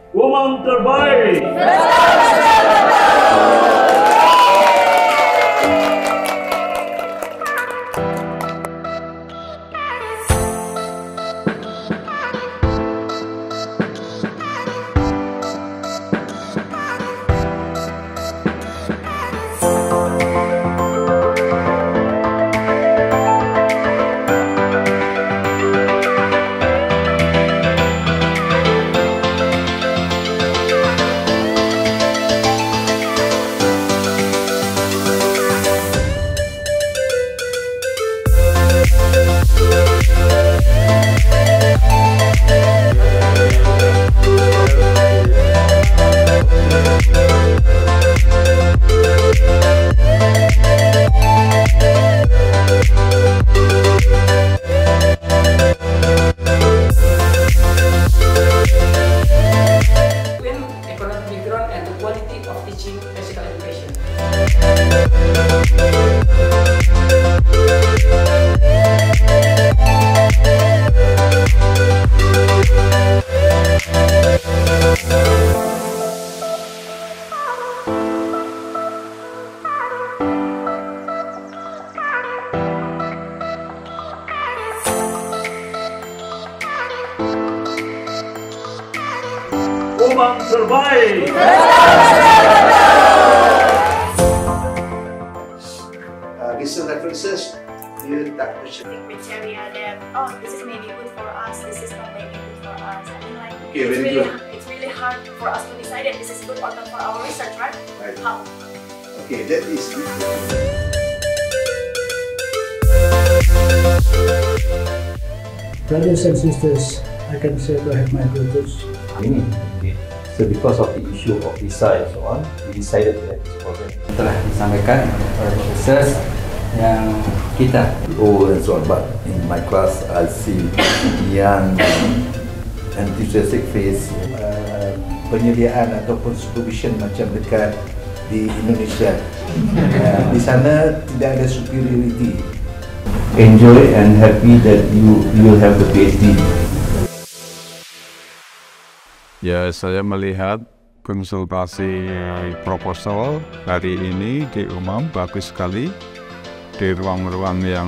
Woman terbaik. And the quality of teaching physical education. Woman terbaik. Recent references, you that question. Criteria that this is maybe good for us, this is not maybe good for us. I mean, like Okay, very good. it's really hard for us to decide if this is good or not for our research, right? Right. How? Okay, that is good. Brothers and sisters, I can say to have my daughters. So because of the issue of visa and so on, we decided to have this program. Telah disampaikan oleh profesor yang kita. And so on, but in my class I see young enthusiastic face. Penyediaan ataupun supervision macam dekat di Indonesia. Di sana tidak ada superiority. Enjoy and happy that you will have the PhD. Ya, saya melihat konsultasi proposal hari ini di UMAM bagus sekali, di ruang-ruang yang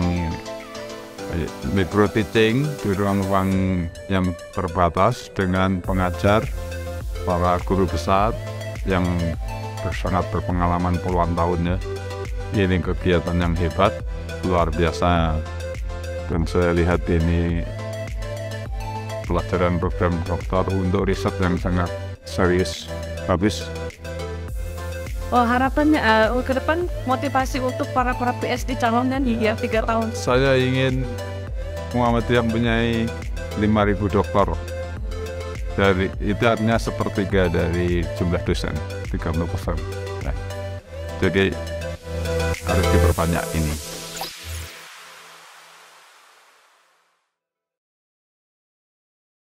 micro teaching, di ruang-ruang yang terbatas dengan pengajar, para guru besar yang sangat berpengalaman puluhan tahunnya. Ini kegiatan yang hebat, luar biasa, dan saya lihat ini pelajaran program doktor untuk riset yang sangat serius, bagus. Harapannya ke depan motivasi untuk para PhD calonnya di 3 tahun. Saya ingin Muhammadiyah mempunyai 5.000 doktor. Itu artinya sepertiga dari jumlah dosen, 30%. Nah, jadi harus diperbanyak ini.